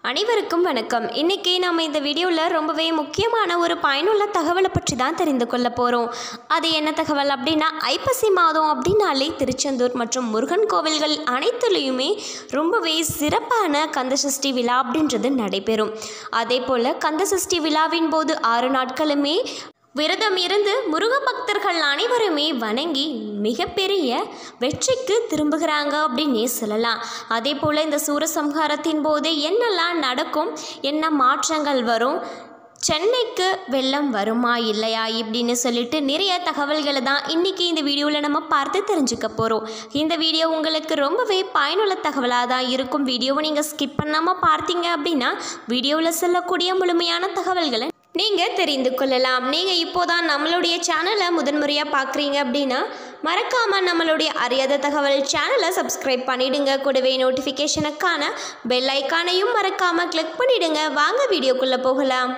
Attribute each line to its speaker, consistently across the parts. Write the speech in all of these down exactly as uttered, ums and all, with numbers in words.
Speaker 1: அனைவருக்கும் வணக்கம். இன்றைக்கி நம்ம இந்த வீடியோவில் ரொம்பவே முக்கியமான ஒரு பயனுள்ள தகவலை பற்றி தான் தெரிந்து கொள்ள போகிறோம். அது என்ன தகவல் அப்படின்னா, ஐப்பசி மாதம் அப்படின்னாலே திருச்செந்தூர் மற்றும் முருகன் கோவில்கள் அனைத்துலேயுமே ரொம்பவே சிறப்பான கந்தசஷ்டி விழா அப்படின்றது நடைபெறும். அதே போல் கந்தசஷ்டி விழாவின் போது ஆறு நாட்களுமே விரதம் இருந்து முருக பக்தர்கள் அனைவருமே வணங்கி மிகப்பெரிய வெற்றிக்கு திரும்புகிறாங்க அப்படின்னே சொல்லலாம். அதே போல் இந்த சூரசம்ஹாரத்தின் போது என்னெல்லாம் நடக்கும், என்ன மாற்றங்கள் வரும், சென்னைக்கு வெள்ளம் வருமா இல்லையா இப்படின்னு சொல்லிட்டு நிறைய தகவல்களை தான் இன்றைக்கி இந்த வீடியோவில் நம்ம பார்த்து தெரிஞ்சுக்க போகிறோம். இந்த வீடியோ உங்களுக்கு ரொம்பவே பயனுள்ள தகவலாக தான் இருக்கும். வீடியோவை நீங்கள் ஸ்கிப் பண்ணாமல் பார்த்தீங்க அப்படின்னா வீடியோவில் சொல்லக்கூடிய முழுமையான தகவல்களை நீங்கள் தெரிந்து கொள்ளலாம். நீங்கள் இப்போதான் நம்மளுடைய சேனலை முதன்முறையாக பார்க்குறீங்க அப்படின்னா மறக்காமல் நம்மளுடைய அறியாத தகவல் சேனலை சப்ஸ்கிரைப் பண்ணிவிடுங்க. கூடவே நோட்டிஃபிகேஷனுக்கான பெல் ஐக்கானையும் மறக்காமல் கிளிக் பண்ணிவிடுங்க. வாங்க வீடியோக்குள்ளே போகலாம்.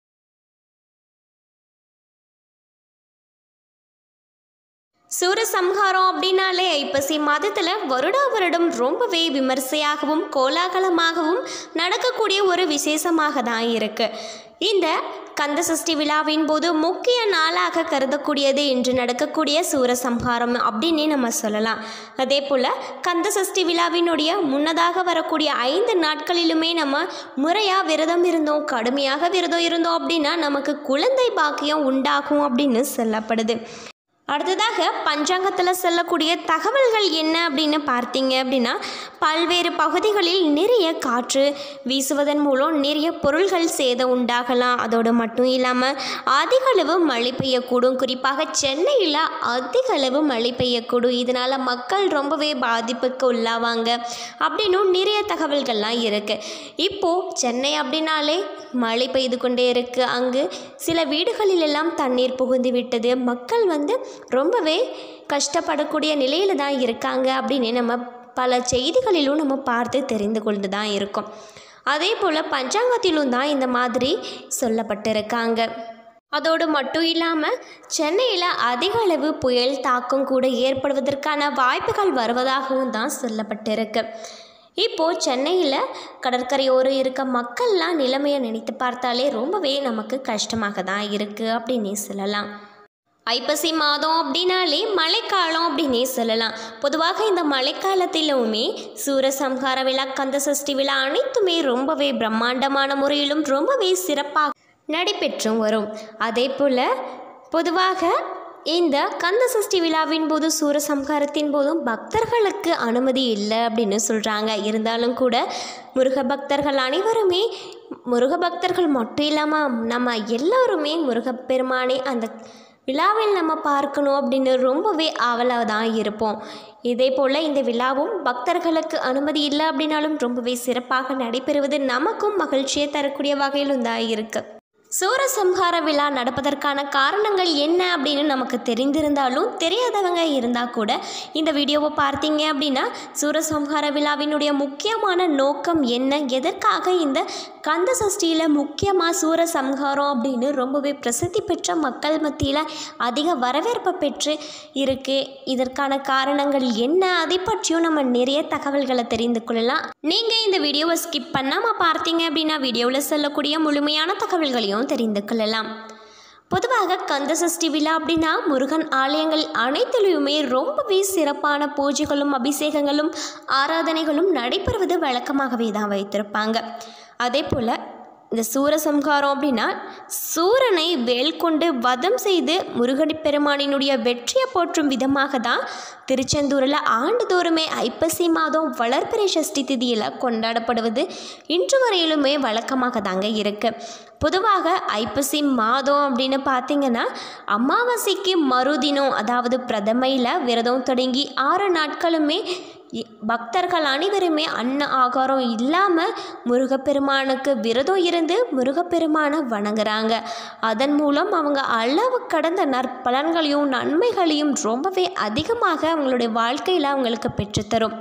Speaker 1: சூரசம்ஹாரம் அப்படின்னாலே ஐப்பசி மாதத்தில் வருடா வருடம் ரொம்பவே விமர்சையாகவும் கோலாகலமாகவும் நடக்கக்கூடிய ஒரு விசேஷமாக தான் இருக்குது. இந்த கந்தசஷ்டி விழாவின் போது முக்கிய நாளாக கருதக்கூடியது இன்று நடக்கக்கூடிய சூரசம்ஹாரம் அப்படின்னு நம்ம சொல்லலாம். அதே போல் கந்தசஷ்டி விழாவினுடைய முன்னதாக வரக்கூடிய ஐந்து நாட்களிலுமே நம்ம முறையாக விரதம் இருந்தோம், கடுமையாக விரதம் இருந்தோம் அப்படின்னா நமக்கு குழந்தை பாக்கியம் உண்டாகும் அப்படின்னு சொல்லப்படுது. அடுத்ததாக பஞ்சாங்கத்தில் சொல்லக்கூடிய தகவல்கள் என்ன அப்படின்னு பார்த்தீங்க அப்படின்னா, பல்வேறு பகுதிகளில் நிறைய காற்று வீசுவதன் மூலம் நிறைய பொருள்கள் சேதம் உண்டாகலாம். அதோடு மட்டும் இல்லாமல் அதிக அளவு மழை பெய்யக்கூடும். குறிப்பாக சென்னையில் அதிக அளவு மழை பெய்யக்கூடும். இதனால் மக்கள் ரொம்பவே பாதிப்புக்கு உள்ளாவாங்க அப்படின்னும் நிறைய தகவல்கள்லாம் இருக்குது. இப்போது சென்னை அப்படின்னாலே மழை பெய்து கொண்டே இருக்குது. அங்கு சில வீடுகளிலெல்லாம் தண்ணீர் புகுந்து விட்டது. மக்கள் வந்து ரொம்பவே கஷ்டப்படக்கூடிய நிலையில் தான் இருக்காங்க அப்படின்னு நம்ம பல செய்திகளிலும் நம்ம பார்த்து தெரிந்து கொண்டு தான் இருக்கோம். அதே போல் பஞ்சாங்கத்திலும் தான் இந்த மாதிரி சொல்லப்பட்டிருக்காங்க. அதோடு மட்டும் இல்லாமல் சென்னையில் அதிக அளவு புயல் தாக்கம் கூட ஏற்படுவதற்கான வாய்ப்புகள் வருவதாகவும் தான் சொல்லப்பட்டிருக்கு. இப்போது சென்னையில் கடற்கரையோரம் இருக்க மக்கள்லாம் நிலைமையை நினைத்து பார்த்தாலே ரொம்பவே நமக்கு கஷ்டமாக தான் இருக்குது அப்படின்னே சொல்லலாம். ஐப்பசி மாதம் அப்படின்னாலே மழைக்காலம் அப்படின்னே சொல்லலாம். பொதுவாக இந்த மழைக்காலத்திலுமே சூரசம்ஹார விழா, கந்தசஷ்டி விழா அனைத்துமே ரொம்பவே பிரம்மாண்டமான முறையிலும் ரொம்பவே சிறப்பாக நடைபெற்றும் வரும். அதே போல் பொதுவாக இந்த கந்தசஷ்டி விழாவின் போது சூரசம்ஹாரத்தின் போதும் பக்தர்களுக்கு அனுமதி இல்லை அப்படின்னு சொல்கிறாங்க. இருந்தாலும் கூட முருக பக்தர்கள் அனைவருமே, முருக பக்தர்கள் மட்டும் இல்லாமல் நம்ம எல்லோருமே முருகப்பெருமானே அந்த விழாவில் நம்ம பார்க்கணும் அப்படின்னு ரொம்பவே ஆவலாக தான் இருப்போம். இதே போல் இந்த விழாவும் பக்தர்களுக்கு அனுமதி இல்லை அப்படின்னாலும் ரொம்பவே சிறப்பாக நடைபெறுவது நமக்கும் மகிழ்ச்சியை தரக்கூடிய வகையிலும் தான் இருக்குது. சூரசம்ஹார விழா நடப்பதற்கான காரணங்கள் என்ன அப்படின்னு நமக்கு தெரிந்திருந்தாலும் தெரியாதவங்க இருந்தால் கூட இந்த வீடியோவை பார்த்தீங்க அப்படின்னா சூரசம்ஹார விழாவினுடைய முக்கியமான நோக்கம் என்ன, எதற்காக இந்த கந்தசஷ்டியில் முக்கியமாக சூரசம்ஹாரம் அப்படின்னு ரொம்பவே பிரசித்தி பெற்ற மக்கள் மத்தியில் அதிக வரவேற்பை பெற்று இருக்குது, இதற்கான காரணங்கள் என்ன, அதை பற்றியும் நம்ம நிறைய தகவல்களை தெரிந்து கொள்ளலாம். நீங்கள் இந்த வீடியோவை ஸ்கிப் பண்ணாமல் பார்த்தீங்க அப்படின்னா வீடியோவில் சொல்லக்கூடிய முழுமையான தகவல்களையும் தெரிந்து கொள்ளலாம். பொதுவாக கந்தசஷ்டி விழா அப்படின்னா முருகன் ஆலயங்கள் அனைத்திலுமே ரொம்பவே சிறப்பான பூஜைகளும் அபிஷேகங்களும் ஆராதனைகளும் நடைபெறுவது வழக்கமாகவே தான் வைத்திருப்பாங்க. அதே போல் இந்த சூரசம்ஹாரம் அப்படின்னா சூரனை வேல் கொண்டு வதம் செய்து முருகன் பெருமானினுடைய வெற்றியை போற்றும் விதமாக தான் திருச்செந்தூரில் ஆண்டுதோறுமே ஐப்பசி மாதம் வளர்பிறை சஷ்டி திதியில் கொண்டாடப்படுவது இன்று வரையிலுமே வழக்கமாக தாங்க இருக்குது. பொதுவாக ஐப்பசி மாதம் அப்படின்னு பார்த்திங்கன்னா அமாவாசைக்கு மறுதினம், அதாவது பிரதமையில் விரதம் தொடங்கி ஆறு நாட்களுமே பக்தர்கள் அனைவருமே அன்ன ஆகாரம் இல்லாமல் முருகப்பெருமானுக்கு விரதம் இருந்து முருகப்பெருமானை வணங்குறாங்க. அதன் மூலம் அவங்க அளவு கடந்த நற்பலன்களையும் நன்மைகளையும் ரொம்பவே அதிகமாக அவங்களுடைய வாழ்க்கையில் அவங்களுக்கு பெற்றுத்தரும்.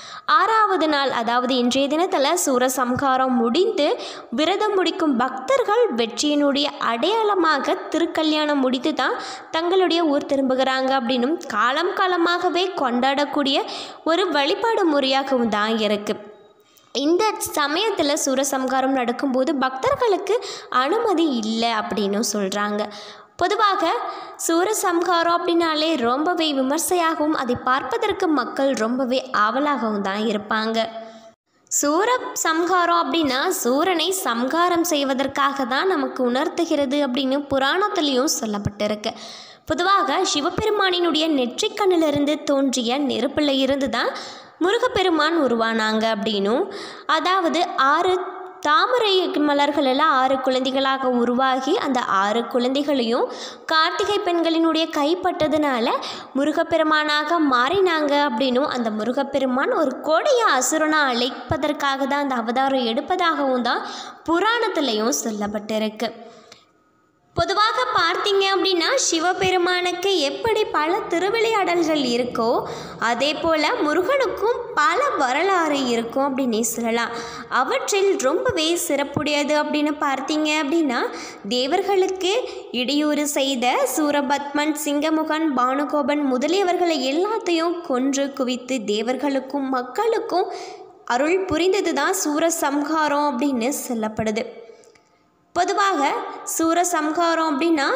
Speaker 1: ஆறாவது நாள், அதாவது இன்றைய தினத்தில் சூரசம்ஹாரம் முடிந்து விரதம் முடிக்கும் பக்தர்கள் வெற்றியினுடைய அடையாளமாக திருக்கல்யாணம் முடித்து தான் தங்களுடைய ஊர் திரும்புகிறாங்க அப்படின்னும் காலம் காலமாகவே கொண்டாடக்கூடிய ஒரு வழிபாடு முறையாகவும் தான் இருக்குது. இந்த சமயத்தில் சூரசம்ஹாரம் நடக்கும்போது பக்தர்களுக்கு அனுமதி இல்லை அப்படின்னு சொல்கிறாங்க. பொதுவாக சூரசம்ஹாரம் அப்படின்னாலே ரொம்பவே விமர்சையாகவும் அதை பார்ப்பதற்கு மக்கள் ரொம்பவே ஆவலாகவும் தான் இருப்பாங்க. சூர சம்ஹாரம் அப்படின்னா சூரனை சம்ஹாரம் செய்வதற்காக தான் நமக்கு உணர்த்துகிறது அப்படின்னு புராணத்துலேயும் சொல்லப்பட்டிருக்கு. பொதுவாக சிவபெருமானினுடைய நெற்றிக்கண்ணிலிருந்து தோன்றிய நெருப்பில் இருந்து தான் முருகப்பெருமான் உருவானாங்க அப்படின்னும், அதாவது ஆறு தாமரை மலர்கள் எல்லாம் ஆறு குழந்தைகளாக உருவாகி அந்த ஆறு குழந்தைகளையும் கார்த்திகை பெண்களினுடைய கைப்பட்டதுனால முருகப்பெருமானாக மாறினாங்க அப்படின்னும், அந்த முருகப்பெருமான் ஒரு கொடிய அசுரனை அழைப்பதற்காக தான் அந்த அவதாரம் எடுப்பதாகவும் தான் புராணத்திலையும் சொல்லப்பட்டிருக்கு. பொதுவாக பார்த்தீங்க அப்படின்னா சிவபெருமானுக்கு எப்படி பல திருவிளையாடல்கள் இருக்கோ அதே போல் முருகனுக்கும் பல வரலாறு இருக்கும் அப்படின்னே சொல்லலாம். அவற்றில் ரொம்பவே சிறப்புடையது அப்படின்னு பார்த்தீங்க அப்படின்னா தேவர்களுக்கு இடையூறு செய்த சூரபத்மன், சிங்கமுகன், பானுகோபன் முதலியவர்களை எல்லாத்தையும் கொன்று குவித்து தேவர்களுக்கும் மக்களுக்கும் அருள் புரிந்தது தான் சூரசம்ஹாரம் அப்படின்னு சொல்லப்படுது. பொதுவாக சூரசம்ஹாரம் அப்படின்னா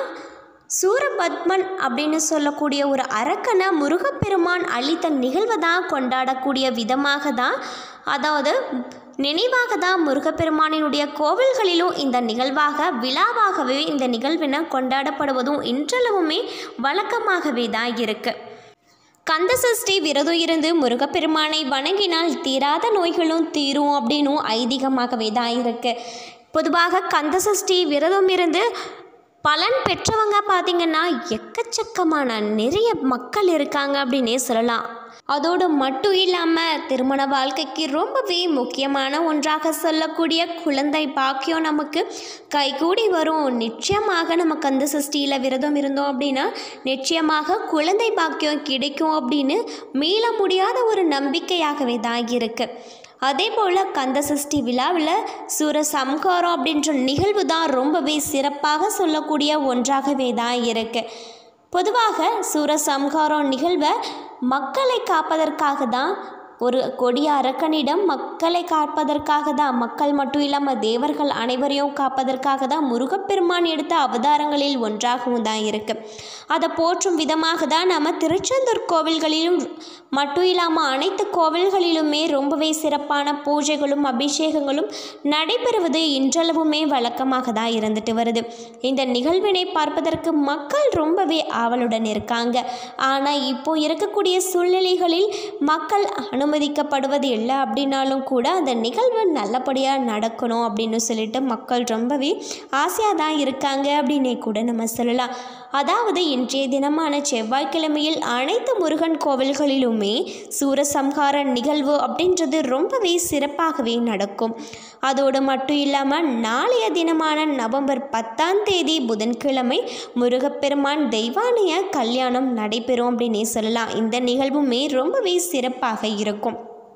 Speaker 1: சூரபத்மன் அப்படின்னு சொல்லக்கூடிய ஒரு அரக்கனை முருகப்பெருமான் அளித்த நிகழ்வை தான் கொண்டாடக்கூடிய விதமாக தான், அதாவது நினைவாக தான் முருகப்பெருமானினுடைய கோவில்களிலும் இந்த நிகழ்வாக விழாவாகவே இந்த நிகழ்வினை கொண்டாடப்படுவதும் இன்றளவுமே வழக்கமாகவே தான் இருக்குது. கந்தசஷ்டி விரதம் இருந்து முருகப்பெருமானை வணங்கினால் தீராத நோய்களும் தீரும் அப்படின்னும் ஐதீகமாகவே தான் இருக்குது. பொதுவாக கந்தசஷ்டி விரதம் இருந்து பலன் பெற்றவங்க பார்த்திங்கன்னா எக்கச்சக்கமான நிறைய மக்கள் இருக்காங்க அப்படின்னே சொல்லலாம். அதோடு மட்டும் இல்லாமல் திருமண வாழ்க்கைக்கு ரொம்பவே முக்கியமான ஒன்றாக சொல்லக்கூடிய குழந்தை பாக்கியம் நமக்கு கைகூடி வரும். நிச்சயமாக நம்ம கந்தசஷ்டியில் விரதம் இருந்தோம் அப்படின்னா நிச்சயமாக குழந்தை பாக்கியம் கிடைக்கும் அப்படின்னு மீள முடியாத ஒரு நம்பிக்கையாகவே தான் இருக்குது. அதே போல் கந்தசஷ்டி விழாவில் சூரசம்ஹாரம் அப்படின்ற நிகழ்வு தான் ரொம்பவே சிறப்பாக சொல்லக்கூடிய ஒன்றாகவே தான் இருக்குது. பொதுவாக சூரசம்ஹாரம் நிகழ்வை மக்களை காப்பதற்காக தான், ஒரு கொடிய அரக்கனிடம் மக்களை காப்பதற்காக தான், மக்கள் மட்டும் இல்லாமல் தேவர்கள் அனைவரையும் காப்பதற்காக தான் முருகப்பெருமான் எடுத்த அவதாரங்களில் ஒன்றாகவும் தான் இருக்குது. அதை போற்றும் விதமாக தான் நம்ம திருச்செந்தூர் கோவில்களிலும் மட்டும் இல்லாமல் அனைத்து கோவில்களிலுமே ரொம்பவே சிறப்பான பூஜைகளும் அபிஷேகங்களும் நடைபெறுவது இன்றளவுமே வழக்கமாக தான் இருந்துட்டு வருது. இந்த நிகழ்வினை பார்ப்பதற்கு மக்கள் ரொம்பவே ஆவலுடன் இருக்காங்க. ஆனால் இப்போ இருக்கக்கூடிய சூழ்நிலைகளில் மக்கள் அனுமதிக்கப்படுவது இல்லை அப்படின்னாலும் கூட அந்த நிகழ்வு நல்லபடியாக நடக்கணும் அப்படின்னு சொல்லிட்டு மக்கள் ரொம்பவே ஆசையாக தான் இருக்காங்க அப்படின்னே கூட நம்ம சொல்லலாம். அதாவது இன்றைய தினமான செவ்வாய்க்கிழமையில் அனைத்து முருகன் கோவில்களிலுமே சூரசம்ஹார நிகழ்வு அப்படின்றது ரொம்பவே சிறப்பாகவே நடக்கும். அதோடு மட்டும் இல்லாமல் நாளைய தினமான நவம்பர் பத்தாம் தேதி புதன்கிழமை முருகப்பெருமான் தெய்வானைய கல்யாணம் நடைபெறும் அப்படின்னே சொல்லலாம். இந்த நிகழ்வுமே ரொம்பவே சிறப்பாக இருக்கும்.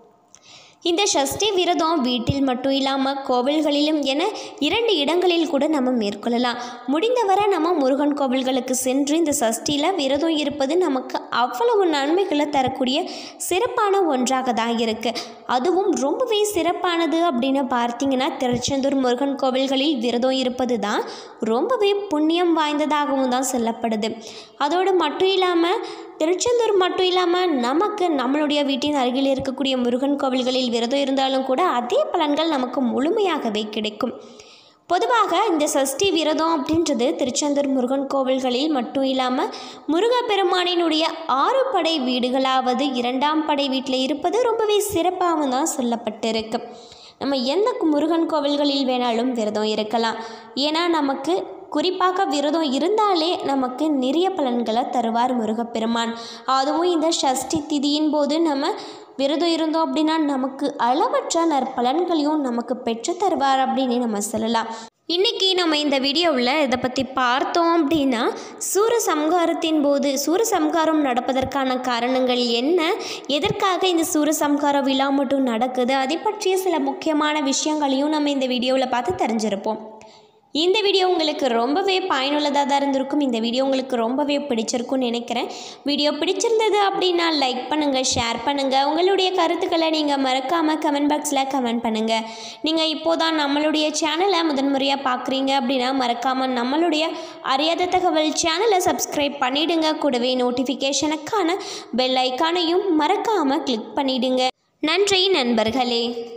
Speaker 1: இந்த சஷ்டி விரதம் வீட்டில் மட்டும் இல்லாமல் கோவில்களிலும் என இரண்டு இடங்களில் கூட நம்ம மேற்கொள்ளலாம். முடிந்தவரை நம்ம முருகன் கோவில்களுக்கு சென்று இந்த சஷ்டியில் விரதம் இருப்பது நமக்கு அவ்வளவு நன்மைகளை தரக்கூடிய சிறப்பான ஒன்றாக தான் இருக்குது. அதுவும் ரொம்பவே சிறப்பானது அப்படின்னு பார்த்தீங்கன்னா திருச்செந்தூர் முருகன் கோவில்களில் விரதம் இருப்பது தான் ரொம்பவே புண்ணியம் வாய்ந்ததாகவும் தான் சொல்லப்படுது. அதோடு மட்டும் இல்லாமல் திருச்செந்தூர் மட்டும் இல்லாமல் நமக்கு நம்மளுடைய வீட்டின் அருகில் இருக்கக்கூடிய முருகன் கோவில்களில் விரதம் இருந்தாலும் கூட அதே பலன்கள் நமக்கு முழுமையாகவே கிடைக்கும். பொதுவாக இந்த சஷ்டி விரதம் அப்படின்றது திருச்செந்தூர் முருகன் கோவில்களில் மட்டும் இல்லாமல் முருகப்பெருமானினுடைய ஆறு படை வீடுகளாவது இரண்டாம் படை வீட்டில் இருப்பது ரொம்பவே சிறப்பாகவும் தான் சொல்லப்பட்டிருக்கு. நம்ம எந்த முருகன் கோவில்களில் வேணாலும் விரதம் இருக்கலாம். ஏன்னா நமக்கு குறிப்பாக விரதம் இருந்தாலே நமக்கு நிறைய பலன்களை தருவார் முருகப்பெருமான். அதுவும் இந்த சஷ்டி திதியின் போது நம்ம விரதம் இருந்தோம் அப்படின்னா நமக்கு அளவற்ற நற்பலன்களையும் நமக்கு பெற்று தருவார் அப்படின்னு நம்ம சொல்லலாம். இன்றைக்கி நம்ம இந்த வீடியோவில் இதை பற்றி பார்த்தோம் அப்படின்னா சூரசம்ஹாரத்தின் போது சூரசம்ஹாரம் நடப்பதற்கான காரணங்கள் என்ன, எதற்காக இந்த சூரசம்ஹார விழா மட்டும் நடக்குது, அதை பற்றிய சில முக்கியமான விஷயங்களையும் நம்ம இந்த வீடியோவில் பார்த்து தெரிஞ்சிருப்போம். இந்த வீடியோ உங்களுக்கு ரொம்பவே பயனுள்ளதாக தான் இருந்திருக்கும். இந்த வீடியோ உங்களுக்கு ரொம்பவே பிடிச்சிருக்கும்னு நினைக்கிறேன். வீடியோ பிடிச்சிருந்தது அப்படின்னா லைக் பண்ணுங்கள், ஷேர் பண்ணுங்கள். உங்களுடைய கருத்துக்களை நீங்கள் மறக்காமல் கமெண்ட் பாக்ஸில் கமெண்ட் பண்ணுங்கள். நீங்கள் இப்போதான் நம்மளுடைய சேனலை முதன்முறையாக பார்க்குறீங்க அப்படின்னா மறக்காமல் நம்மளுடைய அறியாத தகவல் சேனலை சப்ஸ்கிரைப் பண்ணிவிடுங்க. கூடவே நோட்டிஃபிகேஷனுக்கான பெல் ஐக்கானையும் மறக்காமல் கிளிக் பண்ணிவிடுங்க. நன்றி நண்பர்களே.